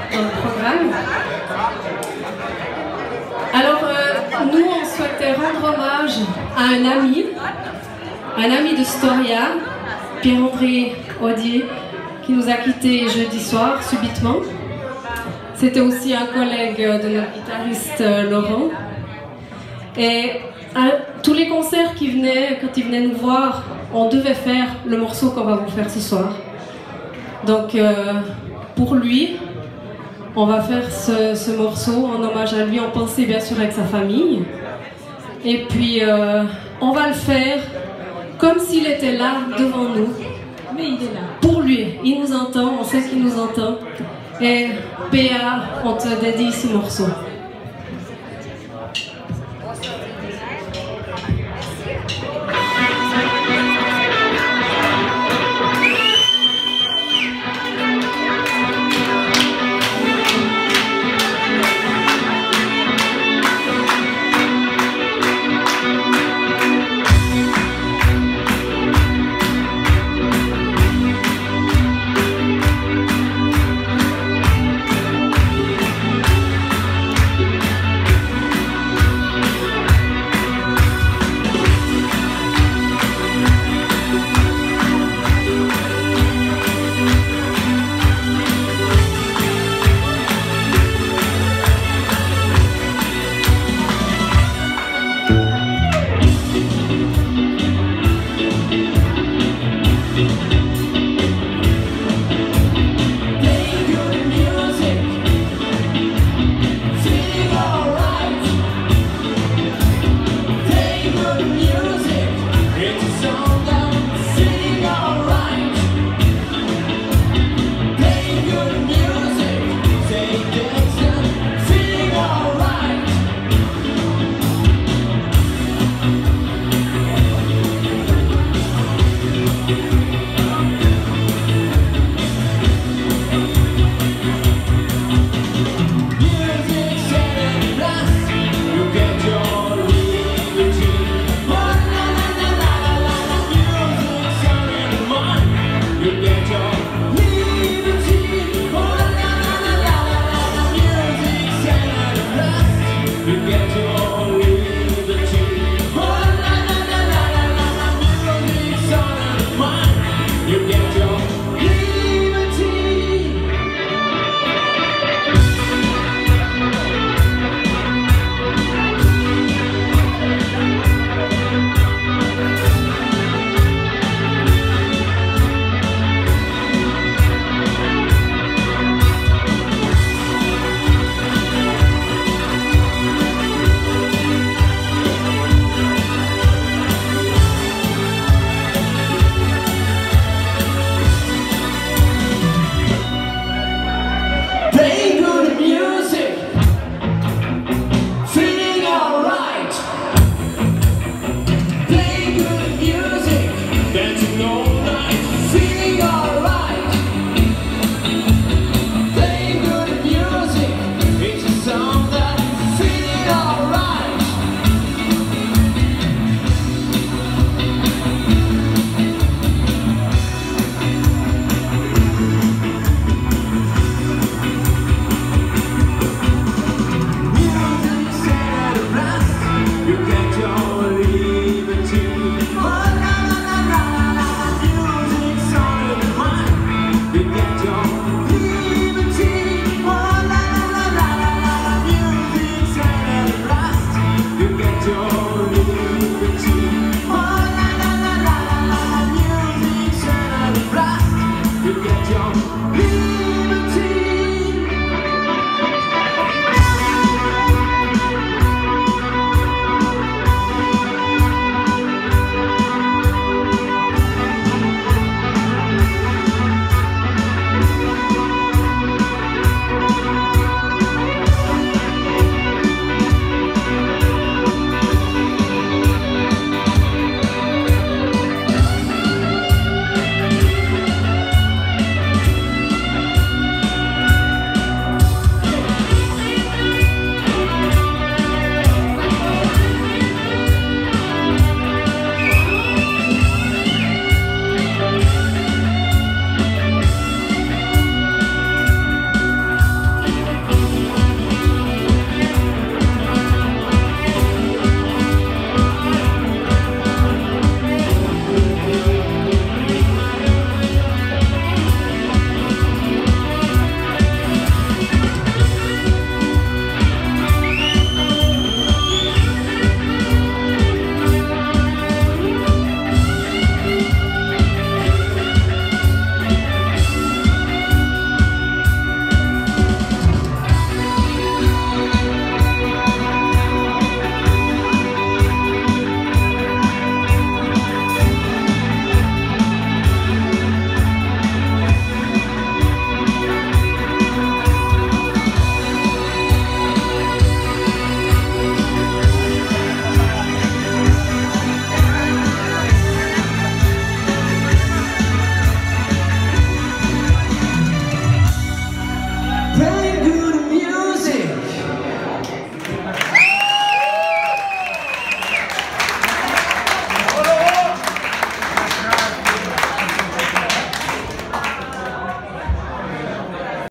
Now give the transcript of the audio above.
dans le programme. Alors, nous, on souhaitait rendre hommage à un ami de Storia, Pierre-André Audier, qui nous a quittés jeudi soir, subitement. C'était aussi un collègue de notre guitariste Laurent. Et à tous les concerts qui venaient, quand ils venaient nous voir, on devait faire le morceau qu'on va vous faire ce soir. Donc, pour lui, on va faire ce morceau en hommage à lui, en pensée bien sûr avec sa famille. Et puis, on va le faire comme s'il était là devant nous. Mais il est là. Pour lui, il nous entend, on sait qu'il nous entend. Et PA, on te dédie ce morceau.